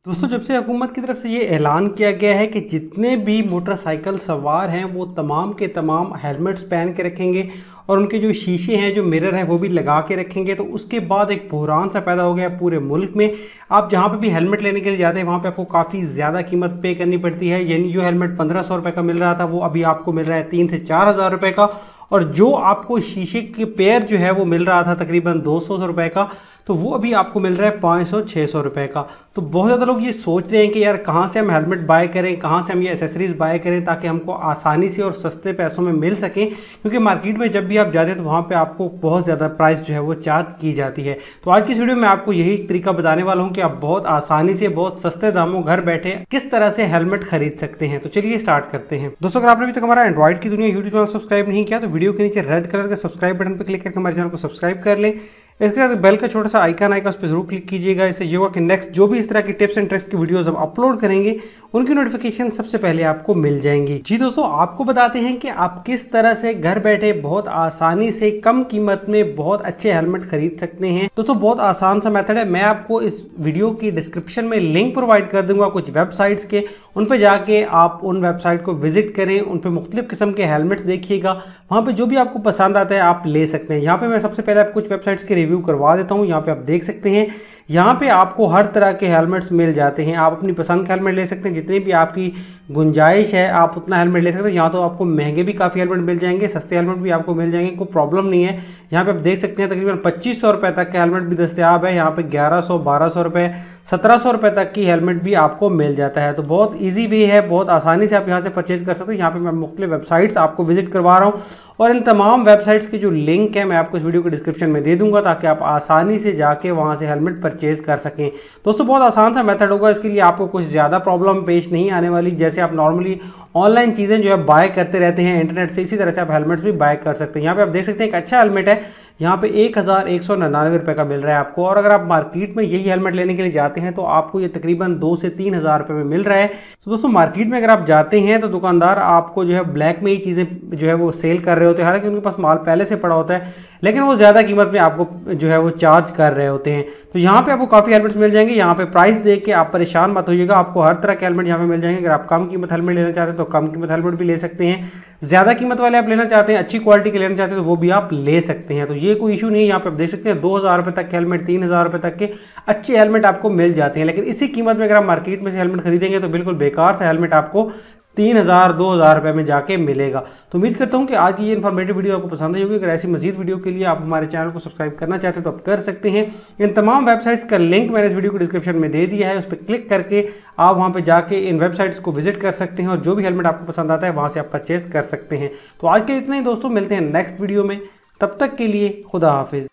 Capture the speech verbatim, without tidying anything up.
दोस्तों, जब से हुकूमत की तरफ से ये ऐलान किया गया है कि जितने भी मोटरसाइकिल सवार हैं वो तमाम के तमाम हेलमेट्स पहन के रखेंगे और उनके जो शीशे हैं, जो मिरर हैं, वो भी लगा के रखेंगे, तो उसके बाद एक बहरान सा पैदा हो गया पूरे मुल्क में। आप जहाँ पे भी हेलमेट लेने के लिए जाते हैं वहाँ पे आपको काफ़ी ज़्यादा कीमत पे करनी पड़ती है। यानी जो हेलमेट पंद्रह सौ रुपये का मिल रहा था वो अभी आपको मिल रहा है तीन से चार हज़ार रुपये का, और जो आपको शीशे के पेयर जो है वो मिल रहा था तकरीबन दो सौ रुपये का, तो वो अभी आपको मिल रहा है पाँच सौ छः सौ रुपये का। तो बहुत ज़्यादा लोग ये सोच रहे हैं कि यार कहाँ से हम हेलमेट बाय करें, कहाँ से हम ये एसेसरीज़ बाय करें ताकि हमको आसानी से और सस्ते पैसों में मिल सकें, क्योंकि मार्केट में जब भी आप जाते हैं तो वहाँ पे आपको बहुत ज़्यादा प्राइस जो है वो चार्ज की जाती है। तो आज की इस वीडियो में आपको यही तरीका बताने वाला हूँ कि आप बहुत आसानी से बहुत सस्ते दामों घर बैठे किस तरह से हेलमेट खरीद सकते हैं। तो चलिए स्टार्ट करते हैं। दोस्तों, अगर आपने अभी तक हमारा एंड्रॉइड की दुनिया यूट्यूब चैनल सब्सक्राइब नहीं किया तो वीडियो के नीचे रेड कलर के सब्सक्राइब बटन पर क्लिक करके हमारे चैनल को सब्सक्राइब कर लें। इसके साथ बेल का छोटा सा आइकन आएगा, उस पर जरूर क्लिक कीजिएगा। इससे ये होगा कि नेक्स्ट जो भी इस तरह की टिप्स एंड ट्रिक्स की वीडियोस हम अपलोड करेंगे उनकी नोटिफिकेशन सबसे पहले आपको मिल जाएंगी। जी दोस्तों, आपको बताते हैं कि आप किस तरह से घर बैठे बहुत आसानी से कम कीमत में बहुत अच्छे हेलमेट खरीद सकते हैं। दोस्तों, बहुत आसान सा मेथड है। मैं आपको इस वीडियो की डिस्क्रिप्शन में लिंक प्रोवाइड कर दूंगा कुछ वेबसाइट्स के, उन पर जाके आप उन वेबसाइट को विजिट करें, उन पर मुख्तलिफ किस्म के हेलमेट्स देखिएगा, वहाँ पे जो भी आपको पसंद आता है आप ले सकते हैं। यहाँ पे मैं सबसे पहले आप कुछ वेबसाइट्स के रिव्यू करवा देता हूँ। यहाँ पे आप देख सकते हैं, यहाँ पे आपको हर तरह के हेलमेट्स मिल जाते हैं। आप अपनी पसंद का हेलमेट ले सकते हैं, जितनी भी आपकी गुंजाइश है आप उतना हेलमेट ले सकते हैं। यहाँ तो आपको महंगे भी काफ़ी हेलमेट मिल जाएंगे, सस्ते हेलमेट भी आपको मिल जाएंगे, कोई प्रॉब्लम नहीं है। यहाँ पे आप देख सकते हैं तकरीबन पच्चीस सौ रुपये तक के हेलमेट भी दस्तियाब है। यहाँ पे ग्यारह सौ, बारह सौ रुपये, सत्रह सौ रुपये तक की हेलमेट भी आपको मिल जाता है। तो बहुत ईजी वे है, बहुत आसानी से आप यहाँ से परचेज कर सकते हैं। यहाँ पे मैं मुख्तलिफ वेबसाइट्स आपको विजिट करवा रहा हूँ और इन तमाम वेबसाइट्स के जो लिंक है मैं आपको इस वीडियो के डिस्क्रिप्शन में दे दूंगा ताकि आप आसानी से जाके वहाँ से हेलमेट परचेज कर सकें। दोस्तों, बहुत आसान सा मेथड होगा, इसके लिए आपको कुछ ज़्यादा प्रॉब्लम पेश नहीं आने वाली। जैसे आप नॉर्मली ऑनलाइन चीज़ें जो है बाय करते रहते हैं इंटरनेट से, इसी तरह से आप हेलमेट्स भी बाय कर सकते हैं। यहाँ पे आप देख सकते हैं एक अच्छा हेलमेट है, यहाँ पे एक हज़ार एक सौ निन्यानवे रुपये का मिल रहा है आपको, और अगर आप मार्केट में यही हेलमेट लेने के लिए जाते हैं तो आपको ये तकरीबन दो से तीन हज़ार रुपये में मिल रहा है। तो दोस्तों, मार्केट में अगर आप जाते हैं तो दुकानदार आपको जो है ब्लैक में ही चीज़ें जो है वो सेल कर रहे होते हैं, हालांकि उनके पास माल पहले से पड़ा होता है, लेकिन वो ज़्यादा कीमत में आपको जो है वो चार्ज कर रहे होते हैं। तो यहाँ पे आपको काफ़ी हेलमेट्स मिल जाएंगे। यहाँ पे प्राइस देख के आप परेशान मत होइएगा, आपको हर तरह के हेलमेट यहाँ पे मिल जाएंगे। अगर आप कम कीमत हेलमेट लेना चाहते हैं तो कम कीमत हेलमेट भी ले सकते हैं, ज़्यादा कीमत वाले आप लेना चाहते हैं, अच्छी क्वालिटी के लेना चाहते हैं तो वो भी आप ले सकते हैं। तो ये कोई इशू नहीं है। यहाँ पे आप देख सकते हैं दो हज़ार रुपये तक के हेलमेट, तीन हज़ार रुपये तक के अच्छे हेलमेट आपको मिल जाते हैं। लेकिन इसी कीमत में अगर आप मार्केट में से हेलमेट खरीदेंगे तो बिल्कुल बेकार से हेलमेट आपको तीन हज़ार दो हज़ार रुपये में जाके मिलेगा। तो उम्मीद करता हूँ कि आज की ये इन्फॉर्मेटिव वीडियो आपको पसंद आई होगी। अगर ऐसी मजीद वीडियो के लिए आप हमारे चैनल को सब्सक्राइब करना चाहते हैं तो आप कर सकते हैं। इन तमाम वेबसाइट्स का लिंक मैंने इस वीडियो को डिस्क्रिप्शन में दे दिया है, उस पर क्लिक करके आप वहाँ पे जाके इन वेबसाइट्स को विजिट कर सकते हैं और जो भी हेलमेट आपको पसंद आता है वहाँ से आप परचेज कर सकते हैं। तो आज के इतना ही दोस्तों, मिलते हैं नेक्स्ट वीडियो में, तब तक के लिए खुदा हाफिज़।